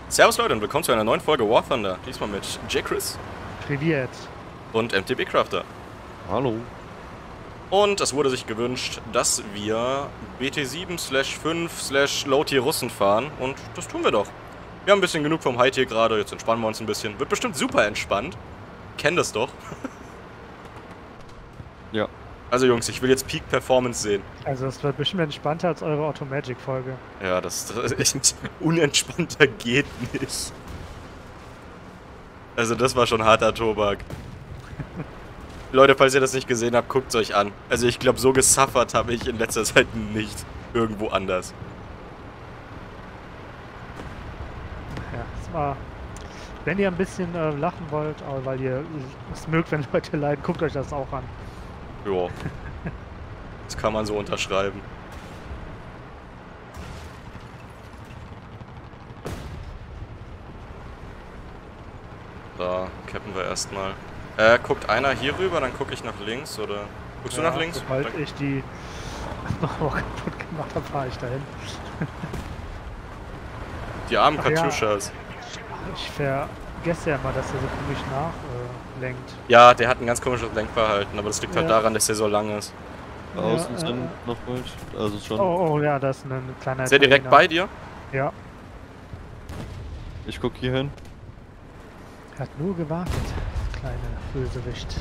Servus Leute und willkommen zu einer neuen Folge War Thunder. Diesmal mit J-Chris Privet. und MTB Crafter. Hallo. Und es wurde sich gewünscht, dass wir BT7/5/Low-Tier Russen fahren und das tun wir doch. Wir haben ein bisschen genug vom High-Tier gerade, jetzt entspannen wir uns ein bisschen. Wird bestimmt super entspannt. Kennt das doch. Ja. Also Jungs, ich will jetzt Peak Performance sehen. Also es wird bestimmt entspannter als eure Automagic-Folge. Ja, das ist unentspannter geht nicht. Also das war schon harter Tobak. Leute, falls ihr das nicht gesehen habt, guckt es euch an. Also ich glaube, so gesuffert habe ich in letzter Zeit nicht irgendwo anders. Ja, es war... Wenn ihr ein bisschen lachen wollt, aber weil ihr es mögt, wenn Leute leiden, guckt euch das auch an. Jo. Das kann man so unterschreiben. Da cappen wir erstmal. Guckt einer hier rüber, dann gucke ich nach links, oder? Guckst du nach links? Sobald Dann- ich die noch kaputt gemacht habe, fahre ich dahin. Die armen Ach ja. Katyuschas. Ich vergesse ja mal, dass er so komisch nachlenkt. Ja, der hat ein ganz komisches Lenkverhalten, aber das liegt halt Ja. daran, dass der so lang ist. Außen sind noch falsch. Also schon. Oh, ja, das ist ein kleiner... Ist der direkt bei dir? Ja, Ich guck hier hin. er hat nur gewartet, kleine Bösewicht.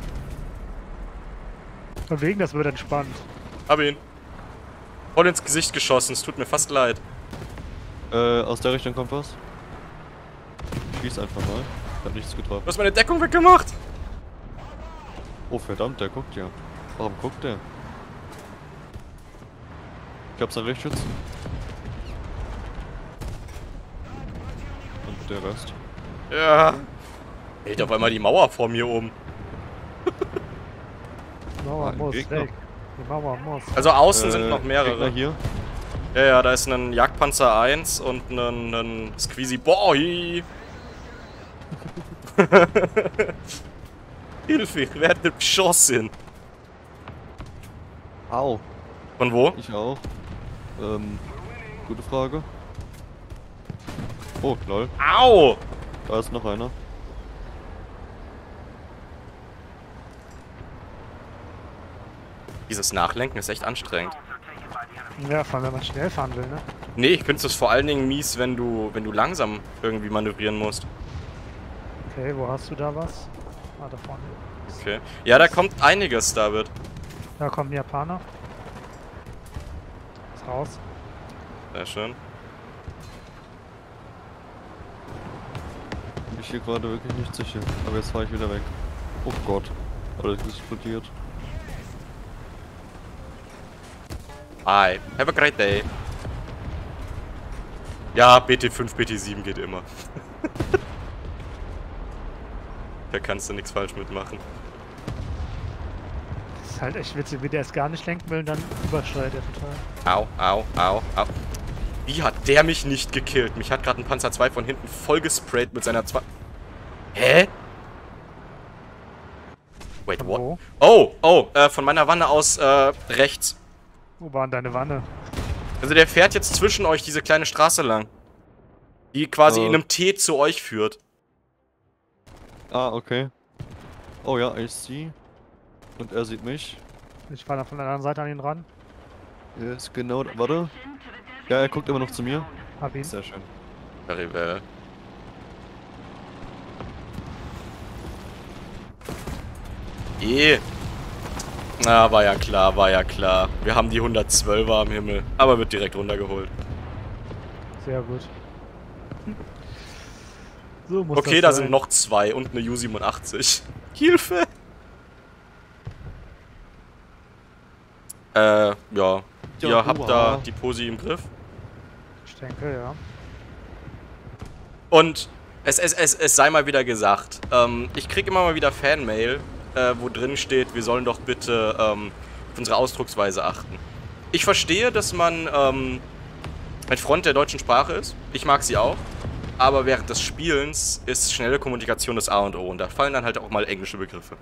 Von wegen, das wird entspannt. Hab ihn. Voll ins Gesicht geschossen, es tut mir fast leid. Aus der Richtung kommt was. Schieß einfach mal. Ich hab nichts Du getroffen. hast meine Deckung weggemacht. Oh verdammt, der guckt ja. Warum guckt der? Ich hab seinen Lichtschützen. Und der Rest. Ja. Hält auf einmal die Mauer vor mir um. Die Mauer ein muss Gegner. weg. Die Mauer muss. Also außen sind noch Gegner mehrere. hier. Ja, da ist ein Jagdpanzer 1 und ein Squeezy Boy. Hilfe, ich werde beschossen. Au. Von wo? Ich auch. Gute Frage. Oh, lol. Au! Da ist noch einer. Dieses Nachlenken ist echt anstrengend. Ja, vor allem, wenn man schnell fahren will, ne? Nee, ich finde es vor allen Dingen mies, wenn du langsam irgendwie manövrieren musst. Okay, wo hast du da was? Ah, da vorne. Okay. Ja, da kommt einiges, David. Da kommen die Japaner. Ist raus. Sehr schön. Bin ich hier gerade wirklich nicht sicher. Aber jetzt fahre ich wieder weg. Oh Gott. Alles explodiert. Bye. Have a great day. Ja, BT5, BT7 geht immer. Da kannst du nichts falsch mitmachen. Das ist halt echt witzig, wie der es gar nicht lenken will und dann überschreit er total. Au, au, au, au. Wie hat der mich nicht gekillt? Mich hat gerade ein Panzer 2 von hinten voll gesprayt mit seiner 2... Hä? Wait, Von what? wo? Oh, von meiner Wanne aus, rechts. Wo war denn deine Wanne? Also der fährt jetzt zwischen euch diese kleine Straße lang. Die quasi Oh. in einem T zu euch führt. Ah, okay. Oh ja, ich see. Und er sieht mich. Ich fahre da von der anderen Seite an ihn ran. Er ist genau... Warte. Ja, er guckt immer noch zu mir. Hab ihn. Sehr schön. Very well. Na, war ja klar, war ja klar. Wir haben die 112er am Himmel, aber wird direkt runtergeholt. Sehr gut. So muss Okay, das da sein. sind noch zwei und eine U87. Hilfe! Ja. Ja, Ihr habt da uha. die Posi im Griff. Ich denke, ja. Und es sei mal wieder gesagt, ich krieg immer mal wieder Fanmail, wo drin steht, wir sollen doch bitte auf unsere Ausdrucksweise achten. Ich verstehe, dass man ein Freund der deutschen Sprache ist. Ich mag sie auch. Aber während des Spielens ist schnelle Kommunikation das A und O. Und da fallen dann halt auch mal englische Begriffe.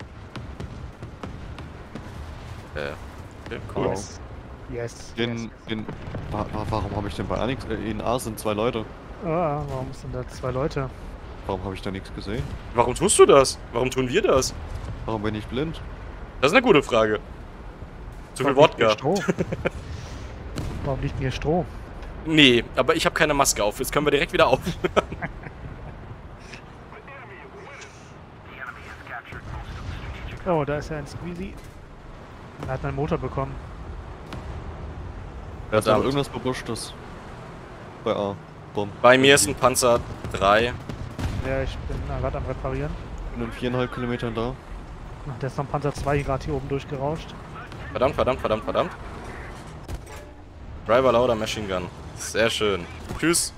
Okay, cool. Yes. Yes. Warum habe ich denn bei Anix? In A sind 2 Leute. Ah, warum sind da 2 Leute? Warum habe ich da nichts gesehen? Warum tust du das? Warum tun wir das? Warum bin ich blind? Das ist eine gute Frage. Zu viel Wodka. Warum liegt mir Stroh? Nee, aber ich habe keine Maske auf. Jetzt können wir direkt wieder auf. Oh, da ist ja ein Squeezy. Er hat einen Motor bekommen. Da ist noch Verdammt. irgendwas Bebuschtes. Bei A. Bumm. Bei mir ist ein Panzer 3. Ja, ich bin gerade am Reparieren. Ich bin in 4,5 Kilometern da. Ach, der ist noch ein Panzer 2 gerade hier oben durchgerauscht. Verdammt, verdammt, verdammt, verdammt. Driver Lauder Machine Gun. Sehr schön. Tschüss.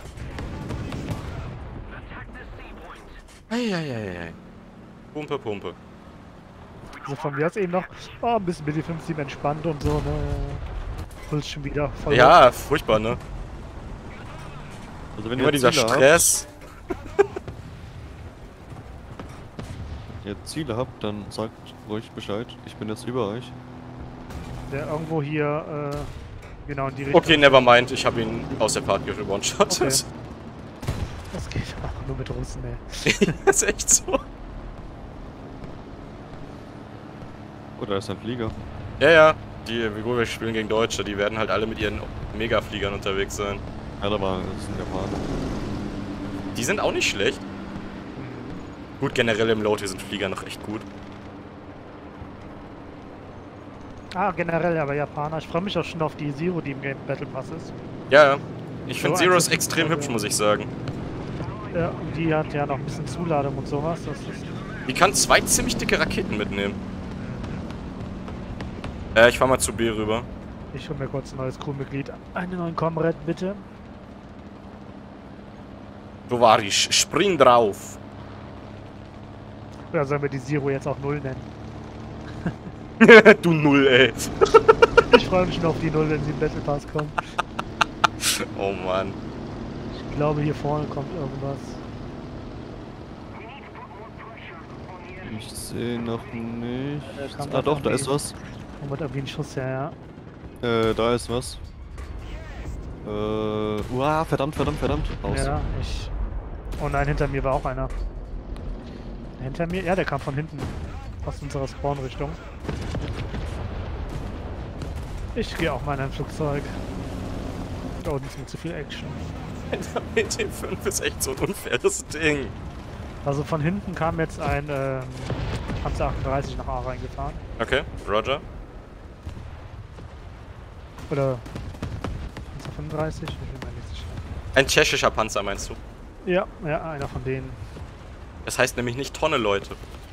Eieieiei. Pumpe, Pumpe. Also von mir aus eben noch, oh, ein bisschen mit die 5-7 entspannt und so, ne. Puls schon wieder voll. Ja, furchtbar, ne? Also wenn Immer ihr dieser Ziele Stress. Habt, ihr Ziele habt, dann sagt ruhig Bescheid. Ich bin jetzt über euch. Der irgendwo hier, genau in die Richtung. Okay, nevermind. Ich habe ihn aus der Fahrt one-shottet. Okay. Das geht auch nur mit Russen, ey. Das ist echt so. Oh, da ist ein Flieger. Ja, ja. Wir spielen gegen Deutsche. Die werden halt alle mit ihren Megafliegern unterwegs sein. Ja, da war das ist ein Japaner. Die sind auch nicht schlecht. Gut, generell im Load hier sind Flieger noch echt gut. Ah, generell, aber Japaner. Ich freue mich auch schon auf die Zero, die im Game Battle Pass ist. Ja, ja. Ich finde So, Zero ist also- extrem hübsch, muss ich sagen. Ja, und die hat ja noch ein bisschen Zuladung und sowas. Das ist Die kann 2 ziemlich dicke Raketen mitnehmen. Ich fahr mal zu B rüber. ich hol mir kurz ein neues Crewmitglied. Einen neuen Comrade, bitte. Wo war ich? Spring drauf. Oder sollen wir die Zero jetzt auch 0 nennen? Du Null, ey. Ich freue mich schon auf die 0, wenn sie im Battle Pass kommen. Oh Mann. Ich glaube, hier vorne kommt irgendwas. Ich sehe noch nicht. Der kam Ah doch, da irgendwie- ist was. Kommt irgendwie ein Schuss her, ja. Da ist was. Uah, verdammt, verdammt, verdammt. Aus. Ja, ich... Oh nein, hinter mir war auch einer. Hinter mir? Ja, der kam von hinten. Aus unserer Spawn-Richtung. Ich gehe auch mal in ein Flugzeug. Da unten ist mir zu viel Action. Mit dem 5 ist echt so ein unfaires Ding. Also von hinten kam jetzt ein Panzer 38 nach A reingefahren. Okay, Roger. Oder Panzer 35? Ich bin mir nicht sicher. Ein tschechischer Panzer, meinst du? Ja, ja, einer von denen. Das heißt nämlich nicht Tonne, Leute.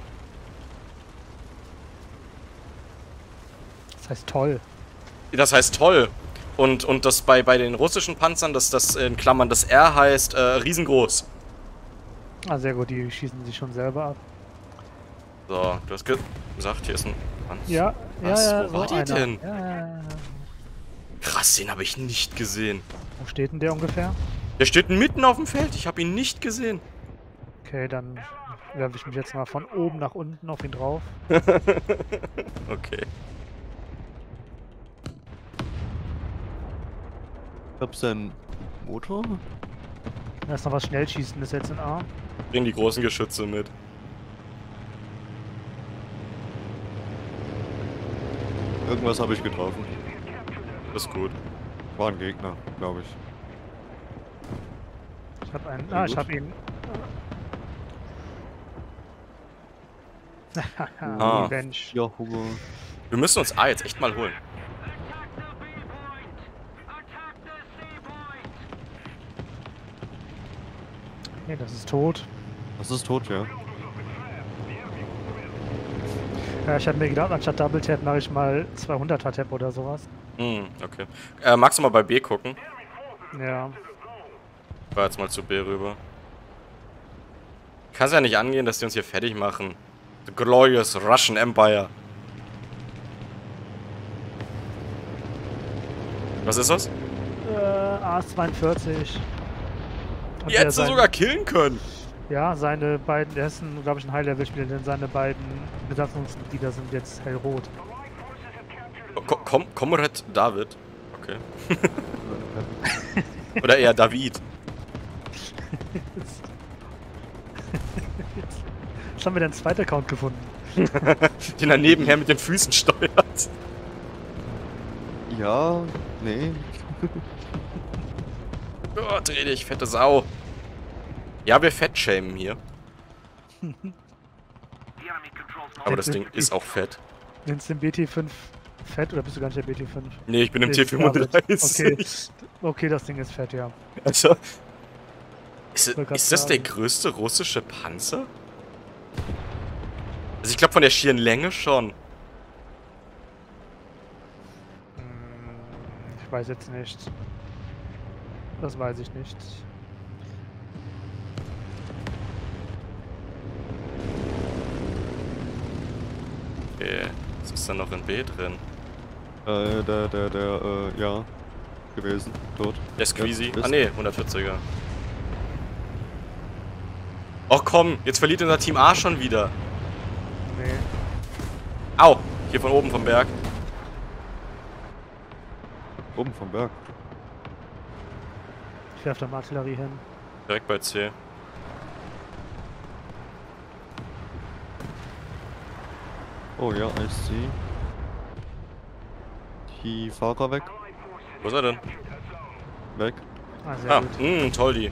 Das heißt toll. Das heißt toll. Und das bei den russischen Panzern, das in Klammern das R heißt riesengroß. Ah, sehr gut, die schießen sich schon selber ab. So, du hast gesagt, hier ist ein Panzer. Ja, Was? ja, ja. Wo war die einer. denn? Ja, ja, ja. Krass, den habe ich nicht gesehen. Wo steht denn der ungefähr? Der steht mitten auf dem Feld, ich habe ihn nicht gesehen. Okay, dann werfe ich mich jetzt mal von oben nach unten auf ihn drauf. Okay. Gab's einen Motor? Da ist noch was Schnellschießendes jetzt in A. Bring die großen Geschütze mit. Irgendwas habe ich getroffen. Das ist gut. War ein Gegner, glaube ich. Ich habe einen. Sehr Ah, ich gut. habe ihn. Ah. Revenge. Ja, Hugo. Wir müssen uns A jetzt echt mal holen. Nee, das ist tot. Das ist tot, ja. Ja, ich habe mir gedacht, anstatt Double Tap mache ich mal 200er Tap oder sowas. Hm, okay. Magst du mal bei B gucken? Ja. Ich fahr jetzt mal zu B rüber. Kann es ja nicht angehen, dass die uns hier fertig machen. The glorious Russian Empire. Was ist das? AS-42. Und Die hättest du sogar killen können. Ja, seine beiden, er ist ein, glaube ich, ein High-Level-Spieler, denn seine beiden Besatzungsmitglieder sind jetzt hellrot. Comrade David. Okay. Oder eher David. Jetzt haben wir den zweiten Account gefunden. Den er nebenher mit den Füßen steuert. Ja, nee. Oh, dreh dich, fette Sau. Ja, wir fettshamen hier. Aber das Ding ist auch fett. Nennst du den BT5 fett oder bist du gar nicht der BT5? Nee, ich bin im Ist T35. Okay. Okay, das Ding ist fett, ja. Also, Wollte grad ist das der sagen. größte russische Panzer? Also ich glaube von der schieren Länge schon. Ich weiß jetzt nicht. Das weiß ich nicht. Okay, was ist da noch in B drin? Ja. Gewesen. Tot. Der Squeezy? Ja, Ah ne, 140er. Och komm, jetzt verliert unser Team A schon wieder. Nee. Au, hier von oben vom Berg. Oben vom Berg. Ich werfe da mal Artillerie hin. Direkt bei C. Oh ja, I see. Die Fahrer weg. Wo ist er denn? Weg. Ah, sehr Ah, gut. toll die.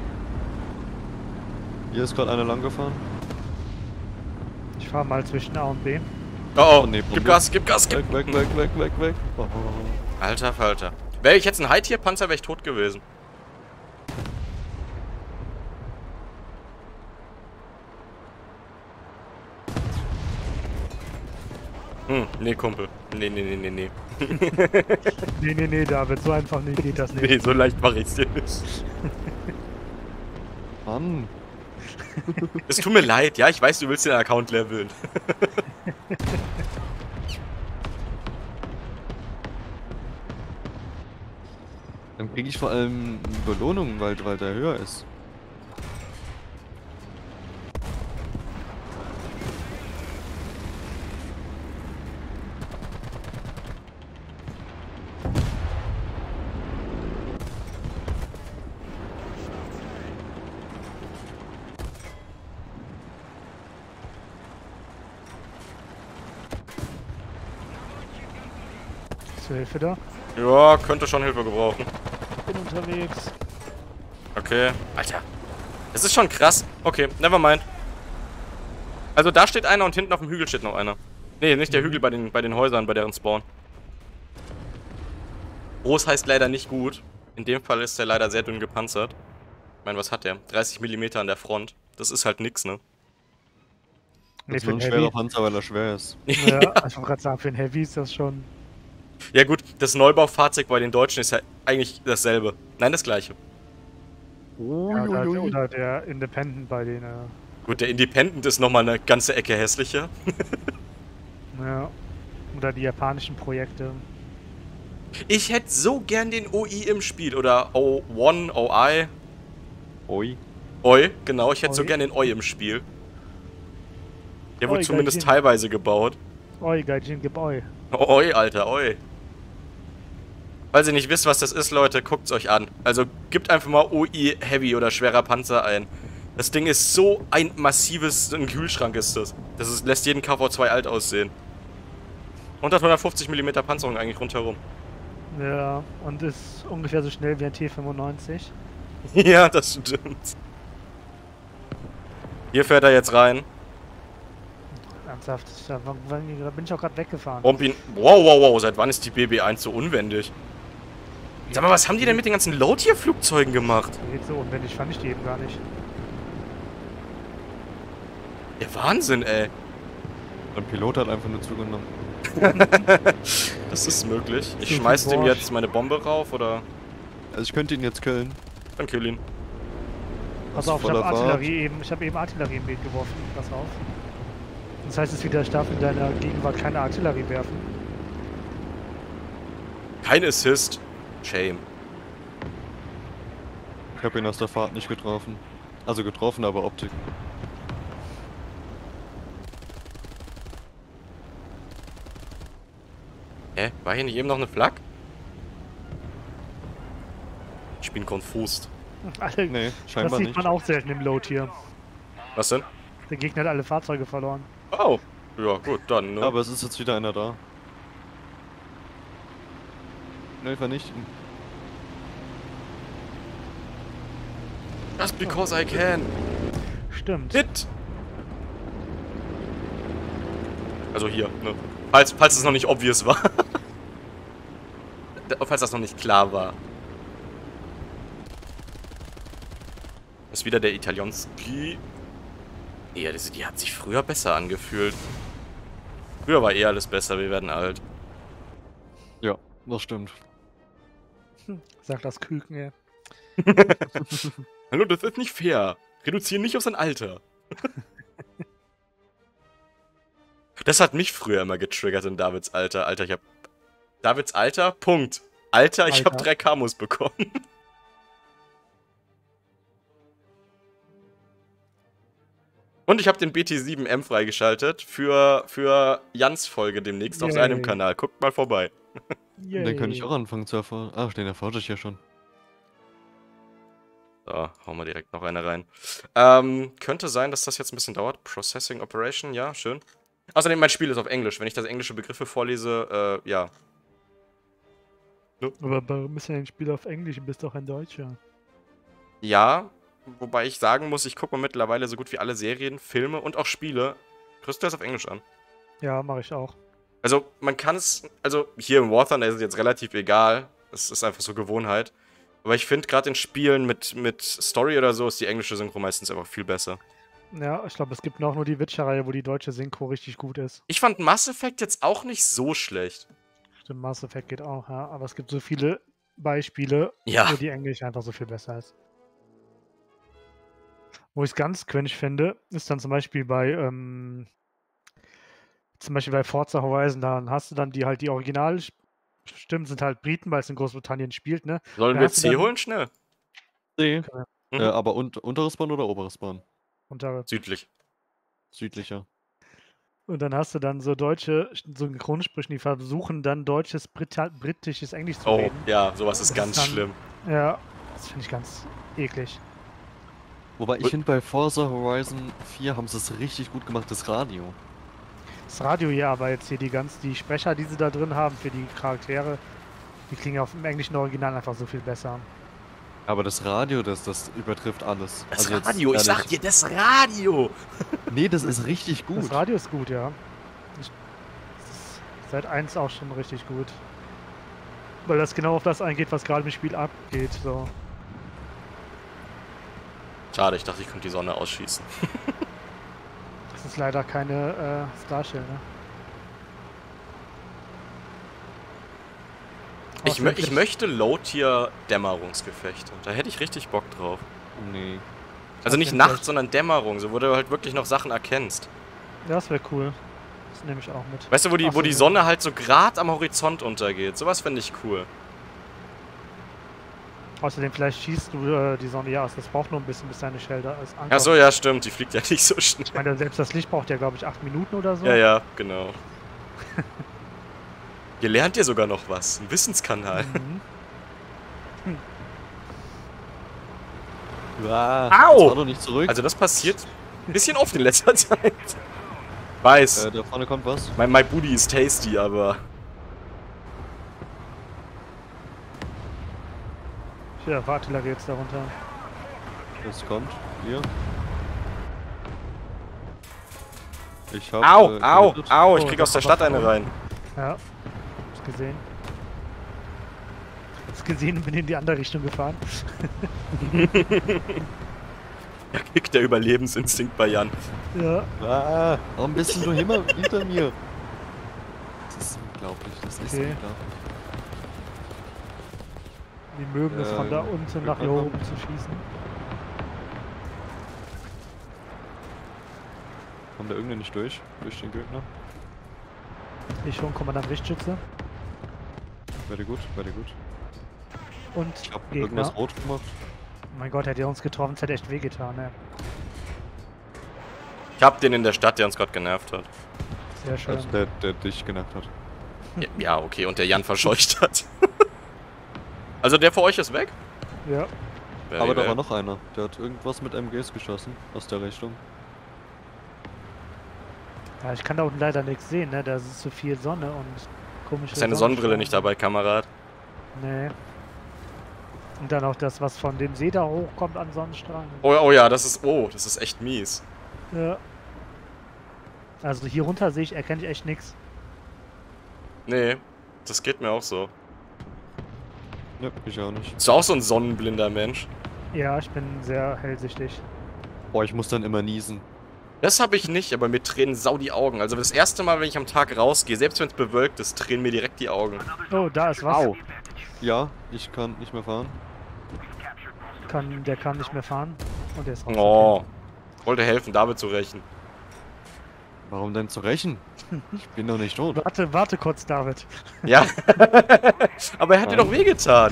Hier ist gerade einer lang gefahren. Ich fahre mal zwischen A und B. Oh, Oh, nee, gib Bombe. Gas, gib Gas, gib... Weg. Oh. Alter Falter. Wäre ich jetzt ein High-Tier-Panzer, wäre ich tot gewesen. Nee, Kumpel. Nee. Nee, David, so einfach nicht, geht das nicht. Nee, so leicht mache ich's dir nicht. Mann. Es tut mir leid, ja, ich weiß, du willst den Account leveln. Dann kriege ich vor allem Belohnungen, weil der höher ist. Zur Hilfe da. Ja, könnte schon Hilfe gebrauchen. Bin unterwegs. Okay. Alter. Das ist schon krass. Okay, nevermind. Also da steht einer und hinten auf dem Hügel steht noch einer. Nee, nicht der Hügel bei den Häusern, bei deren Spawn. Groß heißt leider nicht gut. In dem Fall ist der leider sehr dünn gepanzert. Ich meine, was hat der? 30 mm an der Front. Das ist halt nix, ne? Nee, Das ist für nur ein ein schwerer Heavy. Panzer, weil er schwer ist. Ja, ich wollte gerade sagen, für ein Heavy ist das schon. Ja gut, das Neubaufahrzeug bei den Deutschen ist ja eigentlich dasselbe. Nein, das gleiche. Ja, oder der Independent bei denen. Gut, der Independent ist nochmal eine ganze Ecke hässlicher. Ja. Oder die japanischen Projekte. Ich hätte so gern den OI im Spiel. Oder O1, OI. Oi. OI, genau. Ich hätte so OI. gern den OI im Spiel. Der OI, wurde zumindest Gaijin. teilweise gebaut. Oi, Gaijin, gib Oi. OI, Alter, OI. Falls ihr nicht wisst, was das ist, Leute, guckt's euch an. Also gebt einfach mal OI Heavy oder schwerer Panzer ein. Das Ding ist so ein ein Kühlschrank ist das. Lässt jeden KV2 alt aussehen. Und hat 150 mm Panzerung eigentlich rundherum. Ja, und ist ungefähr so schnell wie ein T95. Ja, das stimmt. Hier fährt er jetzt rein. Ernsthaft, da bin ich auch gerade weggefahren. Bomb ihn. Wow, seit wann ist die BB1 so unwendig? Sag mal, was haben die denn mit den ganzen Low-Tier-Flugzeugen gemacht? Geht so unwendig, fand ich die eben gar nicht. Der Wahnsinn, ey. Der Pilot hat einfach nur zugenommen. Das ist möglich. Ich So viel schmeiß dem Borscht. jetzt meine Bombe rauf, oder? Also ich könnte ihn jetzt killen. Dann kill ihn. Pass auf, ich voller habe Fahrt. Artillerie eben, Artillerie im Weg geworfen. Pass auf. Das heißt, es widerdarf in deiner Gegenwart keine Artillerie werfen. Kein Assist. Shame. Ich habe ihn aus der Fahrt nicht getroffen. Also getroffen, aber Optik. Hä? War hier nicht eben noch eine Flak? Ich bin confused. Alle, Nee, das scheinbar sieht nicht. man auch selten im Load hier. Was denn? Der Gegner hat alle Fahrzeuge verloren. Oh. Ja, gut, dann, ne? Aber es ist jetzt wieder einer da. Schnell vernichten. Just because I can. Stimmt. Hit! Also hier, ne? Falls es noch nicht obvious war. Falls das noch nicht klar war. Das ist wieder der Italianski. Ja, die hat sich früher besser angefühlt. Früher war eh alles besser, wir werden alt. Ja, das stimmt. Sagt das Küken, ja. Hallo, das ist nicht fair. Reduzieren nicht auf sein Alter. Das hat mich früher immer getriggert in Davids Alter. Alter, ich hab... Davids Alter, Punkt. Alter, ich hab Alter. 3 Kamos bekommen. Und ich habe den BT7M freigeschaltet für Jans Folge demnächst auf seinem Yay. Kanal. Guckt mal vorbei. Den kann ich auch anfangen zu erfahren. Ach, den erforsche ich ja schon. So, hauen wir direkt noch eine rein. Könnte sein, dass das jetzt ein bisschen dauert. Processing Operation, ja, schön. Außerdem, mein Spiel ist auf Englisch. Wenn ich das englische Begriffe vorlese, ja. Aber warum ist ja ein Spiel auf Englisch? Du bist doch ein Deutscher. Ja, wobei ich sagen muss, ich gucke mir mittlerweile so gut wie alle Serien, Filme und auch Spiele größtenteils auf Englisch an. Ja, mache ich auch. Also, man kann es, also hier im War Thunder ist es jetzt relativ egal. Es ist einfach so Gewohnheit. Aber ich finde, gerade in Spielen mit Story oder so ist die englische Synchro meistens einfach viel besser. Ja, ich glaube, es gibt noch nur die Witcher-Reihe, wo die deutsche Synchro richtig gut ist. Ich fand Mass Effect jetzt auch nicht so schlecht. Stimmt, Mass Effect geht auch, ja. Aber es gibt so viele Beispiele, Ja. wo die Englisch einfach so viel besser ist. Wo ich es ganz cringe finde, ist dann zum Beispiel bei Forza Horizon, dann hast du dann die Originalstimmen sind halt Briten, weil es in Großbritannien spielt, ne? Sollen Da wir hast du C dann- holen? Schnell. See. Mhm. Aber unteres Bahn oder oberes Bahn? Südlich. Südlicher. Und dann hast du dann so deutsche Synchronsprecher, die versuchen dann britisches Englisch zu Oh, reden. ja, sowas ist Das ganz ist dann- schlimm. Ja, das finde ich ganz eklig. Wobei ich finde, bei Forza Horizon 4 haben sie es richtig gut gemacht, das Radio. Das Radio ja, aber jetzt hier die Sprecher, die sie da drin haben für die Charaktere, die klingen auf dem englischen Original einfach so viel besser. Aber das Radio, das übertrifft alles. Das Also jetzt Radio, ich sag ehrlich. dir, das Radio! Nee, das ist richtig gut. Das Radio ist gut, ja. Das ist seit 1 auch schon richtig gut. Weil das genau auf das eingeht, was gerade im Spiel abgeht. So. Schade, ich dachte, ich könnte die Sonne ausschießen. Das ist leider keine Starshell, ne? Ich möchte Low-Tier-Dämmerungsgefechte. Da hätte ich richtig Bock drauf. Nee. Also nicht Okay, Nacht, vielleicht. sondern Dämmerung, so wo du halt wirklich noch Sachen erkennst. Ja, das wäre cool. Das nehme ich auch mit. Weißt du, wo Ach so, die ja. Sonne halt so grad am Horizont untergeht. Sowas fände ich cool. Außerdem, vielleicht schießt du die Sonne ja aus. Das braucht nur ein bisschen, bis deine Shell da ist. Ach so, ja, stimmt. Die fliegt ja nicht so schnell. Ich meine, selbst das Licht braucht ja, glaube ich, 8 Minuten oder so. Ja, ja, genau. Ihr lernt ja sogar noch was. Ein Wissenskanal. Mhm. Ah, Au! jetzt fahr doch nicht zurück. Also das passiert ein bisschen oft in letzter Zeit. Weiß. Da vorne kommt was. My booty is tasty, aber... Ja, Artillerie jetzt darunter. Das kommt. Hier. Ich hab. Au, au, gehittet. au, ich Oh, krieg da aus der kommt Stadt was eine von rein. Ja, hab's gesehen. Hab's gesehen und bin in die andere Richtung gefahren. Da kickt der Überlebensinstinkt bei Jan. Ja, Ah, warum bist du immer hinter mir? Das ist unglaublich, das ist Okay. unglaublich. die mögen es von da unten nach hier Glück oben zu schießen. Kommt der irgendeiner nicht durch? Durch den Gegner? Ich schon Kommandant Richtschütze Very gut, very good. und Ich hab Gegner. irgendwas rot gemacht. Mein Gott, hätte er uns getroffen, es hätte echt wehgetan, ne? Ich hab den in der Stadt, der uns gerade genervt hat. Sehr schön. Also der dich genervt hat. Ja, okay, und der Jan verscheucht hat. Also der vor euch ist weg? Ja, Aber da war noch einer. Der hat irgendwas mit MGs geschossen. Aus der Richtung. Ja, ich kann da unten leider nichts sehen, ne? Da ist zu viel Sonne und komische Ist deine Sonnenbrille nicht dabei, Kamerad? Nee. Und dann auch das, was von dem See da hochkommt an Sonnenstrahlen. Oh ja, das ist echt mies. Ja. Also hier runter erkenne ich echt nichts. Nee, das geht mir auch so. Ne, ich auch nicht. Bist du auch so ein sonnenblinder Mensch? Ja, ich bin sehr hellsichtig. Boah, ich muss dann immer niesen. Das habe ich nicht, aber mir tränen sau die Augen. Also das erste Mal, wenn ich am Tag rausgehe, selbst wenn es bewölkt ist, tränen mir direkt die Augen. Oh, da ist was. Au. Ja, ich kann nicht mehr fahren. Der kann nicht mehr fahren. Und der ist raus. Oh. Wollte helfen, David zu rächen. Warum denn zu rächen? Ich bin doch nicht tot. Warte kurz, David. Ja. Aber er hat dir doch wehgetan.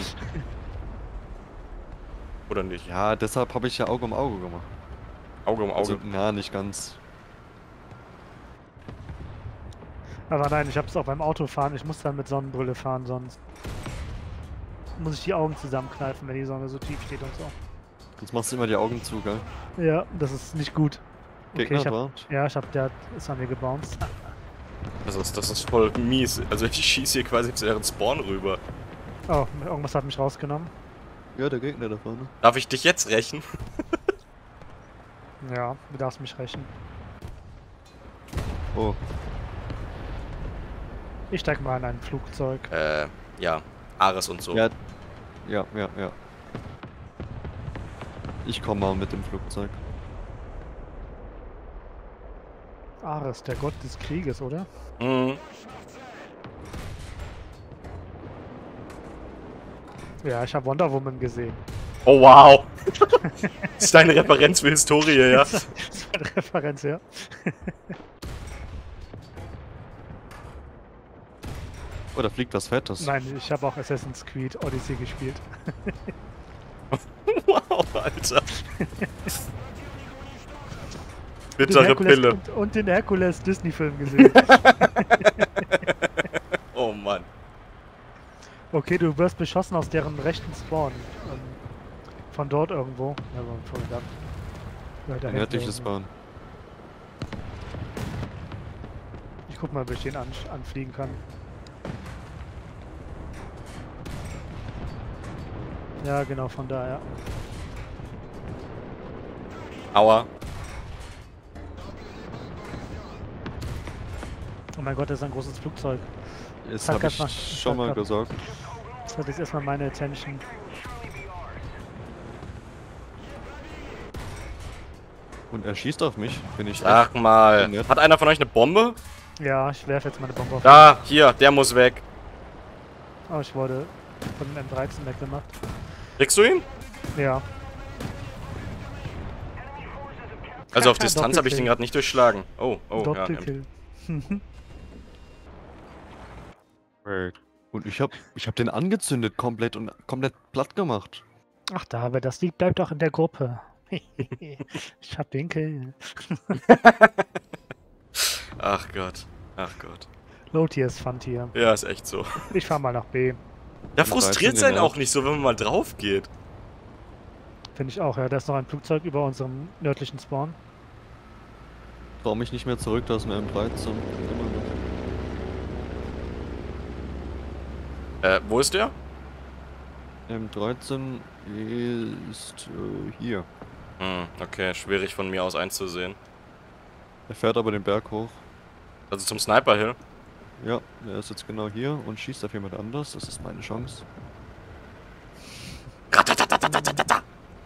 Oder nicht? Ja, deshalb habe ich ja Auge um Auge gemacht. Auge um Auge. Also, na, nicht ganz. Aber nein, ich hab's auch beim Autofahren. Ich muss dann mit Sonnenbrille fahren, sonst muss ich die Augen zusammenkneifen, wenn die Sonne so tief steht und so. Sonst machst du immer die Augen zu, gell? Ja, das ist nicht gut. Okay, Gegner, der ist an mir gebounced. Das ist voll mies. Also ich schieße hier quasi zu deren Spawn rüber. Oh, irgendwas hat mich rausgenommen. Ja, der Gegner da vorne. Darf ich dich jetzt rächen? Ja, du darfst mich rächen. Oh. Ich steig mal in ein Flugzeug. Ja. Ares und so. Ja. Ja. Ich komme mal mit dem Flugzeug. Ares, der Gott des Krieges, oder? Mhm. Ja, ich habe Wonder Woman gesehen. Oh wow. Das ist deine Referenz für Historie, ja. Das ist eine Referenz, ja. Oh, da fliegt was Fettes. Nein, ich habe auch Assassin's Creed Odyssey gespielt. Wow, Alter. Bittere Pille. Und den Herkules Disney-Film gesehen. Oh Mann. Okay, du wirst beschossen aus deren rechten Spawn. Von dort irgendwo. Ja, von da. Ja, da Nördliches Bahn. Ich guck mal, ob ich den anfliegen kann. Ja, genau, von da, ja. Aua. Oh mein Gott, das ist ein großes Flugzeug. Das Sag habe erst mal, ich schon mal sag grad. gesagt. Das hat jetzt erstmal meine Attention. Und er schießt auf mich. Bin ich Sag mal. nett. Hat einer von euch eine Bombe? Ja, ich werfe jetzt meine Bombe auf. Da, hier, der muss weg. Oh, ich wurde von dem M13 weggemacht. Kriegst du ihn? Ja. Also auf Distanz habe ich den Doppelkill. gerade nicht durchschlagen. Oh, ja. Doppelkill. Und ich hab den angezündet komplett und komplett platt gemacht. Ach, da, aber das Lied bleibt auch in der Gruppe. Ich hab den Kill. Ach Gott. Ach Gott. Low Tier ist Fun Tier. Ja, ist echt so. Ich fahr mal nach B. Da frustriert es einen genervt. auch nicht so, wenn man mal drauf geht. Finde ich auch, ja. Da ist noch ein Flugzeug über unserem nördlichen Spawn. Trau mich nicht mehr zurück, da ist ein M13. Immer noch. Wo ist der? M13 ist hier. Hm, okay, schwierig von mir aus einzusehen. Er fährt aber den Berg hoch. Also zum Sniper Hill. Ja, er ist jetzt genau hier und schießt auf jemand anders. Das ist meine Chance. Ratatatatatatatata.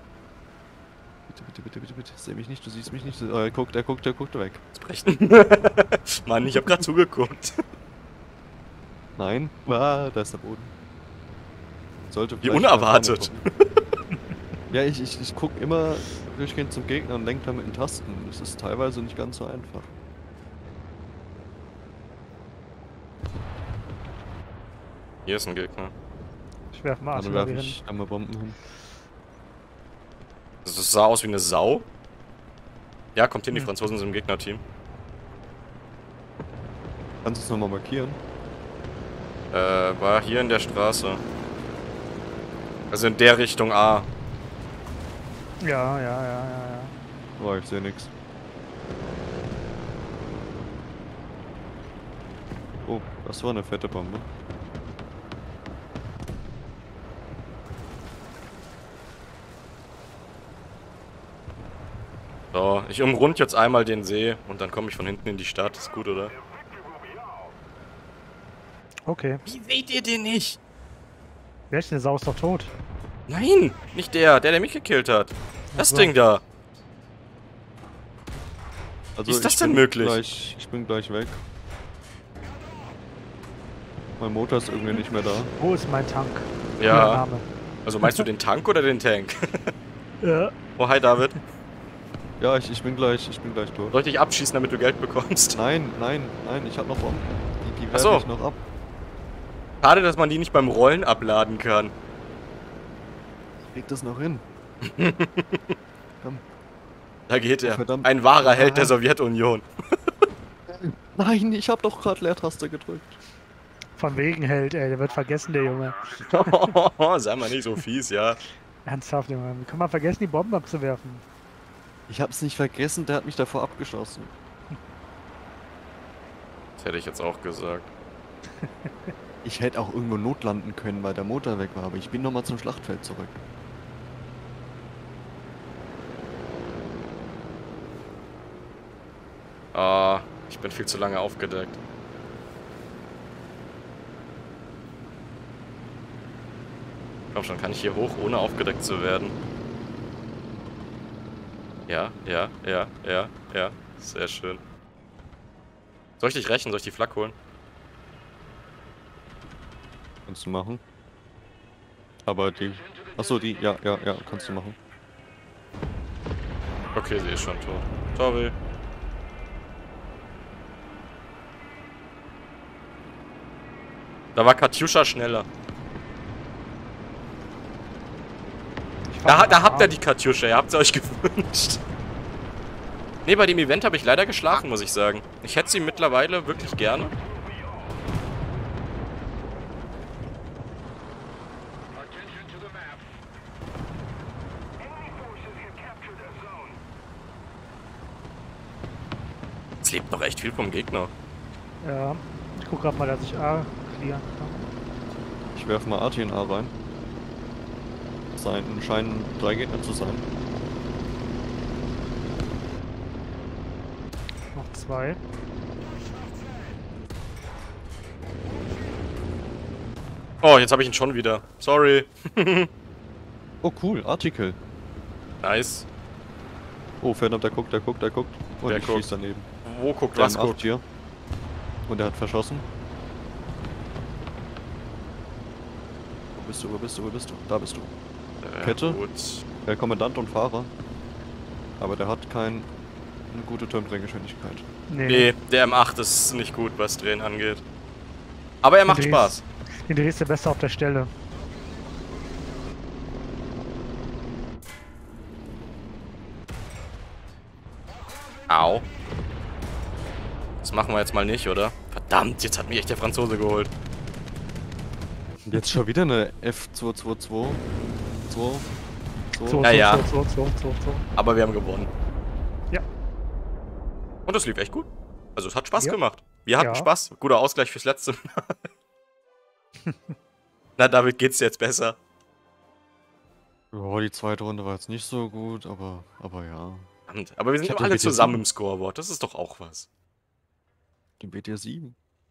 Bitte. Seh mich nicht, du siehst mich nicht. Er guckt weg. Brechen. Mann, ich hab grad zugeguckt. Nein. Ah, da ist der Boden. Sollte Wie vielleicht unerwartet. nach vorne gucken. Ja, ich guck immer durchgehend zum Gegner und lenk dann mit den Tasten. Das ist teilweise nicht ganz so einfach. Hier ist ein Gegner. Ich werfe mal Dann Artillerie werfe hin. ich einmal Bomben hin. Das sah aus wie eine Sau. Ja, kommt hin, die Franzosen sind im Gegnerteam. Kannst du es nochmal markieren? War hier in der Straße. Also in der Richtung A. Ja. Oh, ich sehe nix. Oh, das war eine fette Bombe. So, ich umrund jetzt einmal den See und dann komme ich von hinten in die Stadt. Ist gut, oder? Okay. Wie seht ihr den nicht? Wer ist denn? Der Sau ist doch tot. Nein, nicht der mich gekillt hat. Das so. Ding da. Also Wie ist das ich denn bin möglich? Ich bin gleich weg. Mein Motor ist irgendwie nicht mehr da. Wo ist mein Tank? Cooler Ja. Name. Also meinst du den Tank oder den Tank? Ja. Oh, hi David. Ja, ich bin gleich tot. Soll ich dich abschießen, damit du Geld bekommst? Nein, ich hab noch Bomben. Die Ach werfe so. ich noch ab. Schade, dass man die nicht beim Rollen abladen kann. Ich krieg das noch hin. Komm. Da geht Oh, er. verdammt. Ein wahrer Held der Sowjetunion. Nein, ich hab doch gerade Leertaste gedrückt. Von wegen Held, ey. Der wird vergessen, der Junge. Sei mal nicht so fies, ja. Ernsthaft, Junge. Wie kann man vergessen, die Bomben abzuwerfen? Ich hab's nicht vergessen, der hat mich davor abgeschossen. Das hätte ich jetzt auch gesagt. Ich hätte auch irgendwo notlanden können, weil der Motor weg war, aber ich bin nochmal zum Schlachtfeld zurück. Ah, ich bin viel zu lange aufgedeckt. Komm schon, kann ich hier hoch, ohne aufgedeckt zu werden? Ja. Sehr schön. Soll ich dich rächen? Soll ich die Flak holen? Kannst du machen. Aber die... Achso, die... Ja, kannst du machen. Okay, sie ist schon tot. Sorry. Da war Katjuscha schneller. Da habt ihr die Katjuscha, ihr habt sie euch gewünscht. Ne, bei dem Event habe ich leider geschlafen, muss ich sagen. Ich hätte sie mittlerweile wirklich gerne. Es lebt noch echt viel vom Gegner. Ja. Ich guck grad mal, dass ich A clearen kann. Ich werfe mal AT in A rein. Scheinen 3 Gegner zu sein. Noch 2. Oh, jetzt habe ich ihn schon wieder. Sorry. Oh cool, Artikel. Nice. Oh verdammt, der guckt. Und Wer ich guckt? schieß daneben. Wo guckt, Der was M8 guckt? hier. Und er hat verschossen. Wo bist du? Da bist du. Kette? Gut. Der Kommandant und Fahrer. Aber der hat eine gute Turndrehgeschwindigkeit. Nee, der M8 ist nicht gut, was Drehen angeht. Aber er macht Den Spaß. Den drehst du besser auf der Stelle. Au. Das machen wir jetzt mal nicht, oder? Verdammt, jetzt hat mich echt der Franzose geholt. Und jetzt schon wieder eine F222. 2. So, Ja. so. Aber wir haben gewonnen. Ja. Und das lief echt gut. Also es hat Spaß Ja. gemacht. Wir hatten Ja. Spaß. Guter Ausgleich fürs letzte Mal. Na, David, geht's dir jetzt besser? Ja, die zweite Runde war jetzt nicht so gut, aber ja. Verdammt, aber wir sind Ich hab doch den alle BT7. zusammen im Scoreboard. Das ist doch auch was. Den BT 7.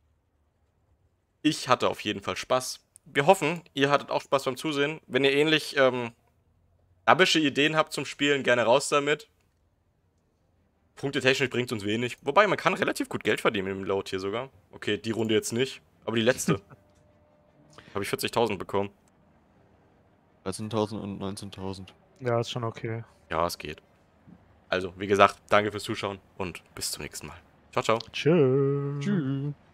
Ich hatte auf jeden Fall Spaß. Wir hoffen, ihr hattet auch Spaß beim Zusehen. Wenn ihr ähnlich abische Ideen habt zum Spielen, gerne raus damit. Punktetechnisch bringt uns wenig. Wobei, man kann relativ gut Geld verdienen im Load hier sogar. Okay, die Runde jetzt nicht, aber die letzte. Habe ich 40.000 bekommen. 13.000 und 19.000. Ja, ist schon okay. Ja, es geht. Also, wie gesagt, danke fürs Zuschauen und bis zum nächsten Mal. Ciao, ciao. Tschüss. Tschüss.